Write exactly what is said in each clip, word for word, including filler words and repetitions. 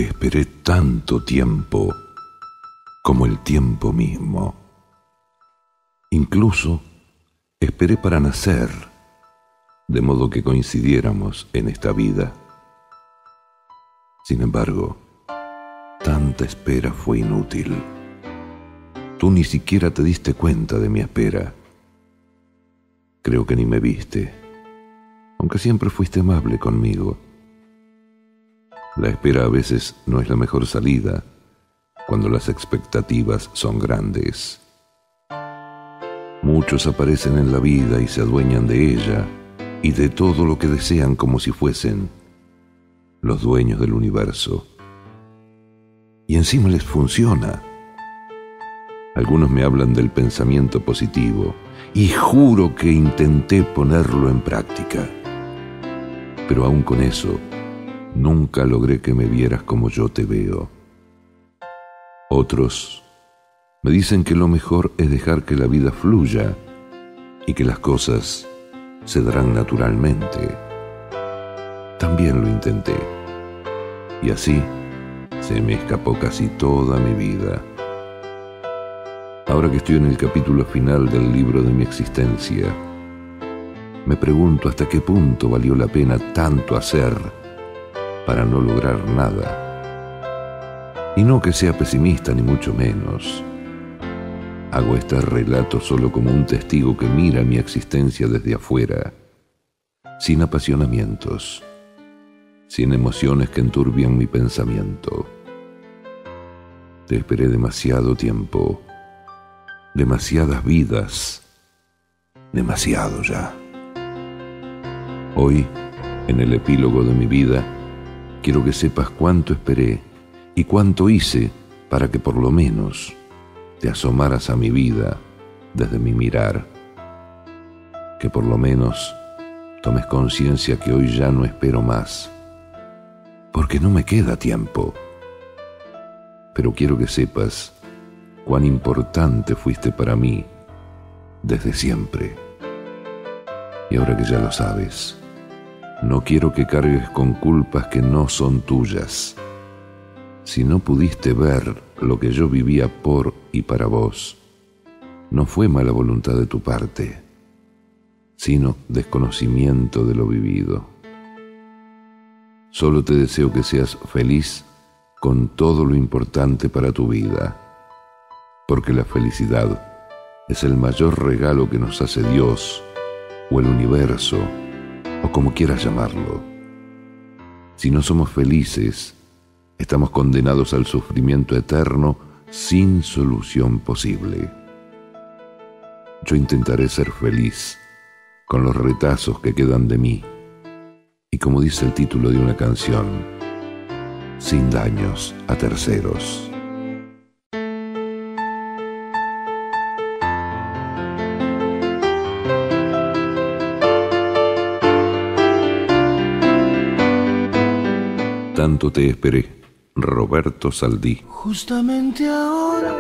Te esperé tanto tiempo como el tiempo mismo. Incluso esperé para nacer, de modo que coincidiéramos en esta vida. Sin embargo, tanta espera fue inútil. Tú ni siquiera te diste cuenta de mi espera. Creo que ni me viste, aunque siempre fuiste amable conmigo. La espera a veces no es la mejor salida cuando las expectativas son grandes. Muchos aparecen en la vida y se adueñan de ella y de todo lo que desean como si fuesen los dueños del universo. Y encima les funciona. Algunos me hablan del pensamiento positivo y juro que intenté ponerlo en práctica. Pero aún con eso, nunca logré que me vieras como yo te veo. Otros me dicen que lo mejor es dejar que la vida fluya y que las cosas se darán naturalmente. También lo intenté, y así se me escapó casi toda mi vida. Ahora que estoy en el capítulo final del libro de mi existencia, me pregunto hasta qué punto valió la pena tanto hacer para no lograr nada. Y no que sea pesimista ni mucho menos. Hago este relato solo como un testigo que mira mi existencia desde afuera, sin apasionamientos, sin emociones que enturbian mi pensamiento. Te esperé demasiado tiempo, demasiadas vidas, demasiado ya. Hoy, en el epílogo de mi vida, quiero que sepas cuánto esperé y cuánto hice para que por lo menos te asomaras a mi vida desde mi mirar. Que por lo menos tomes conciencia que hoy ya no espero más, porque no me queda tiempo. Pero quiero que sepas cuán importante fuiste para mí desde siempre. Y ahora que ya lo sabes, no quiero que cargues con culpas que no son tuyas. Si no pudiste ver lo que yo vivía por y para vos, no fue mala voluntad de tu parte, sino desconocimiento de lo vivido. Solo te deseo que seas feliz con todo lo importante para tu vida, porque la felicidad es el mayor regalo que nos hace Dios o el universo, o como quieras llamarlo. Si no somos felices, estamos condenados al sufrimiento eterno sin solución posible. Yo intentaré ser feliz con los retazos que quedan de mí y, como dice el título de una canción, sin daños a terceros. Tanto te esperé. Roberto Saldí. Justamente ahora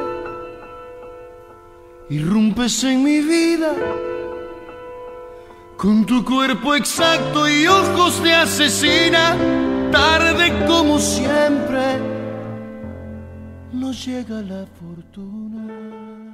irrumpes en mi vida con tu cuerpo exacto y ojos de asesina. Tarde como siempre nos llega la fortuna.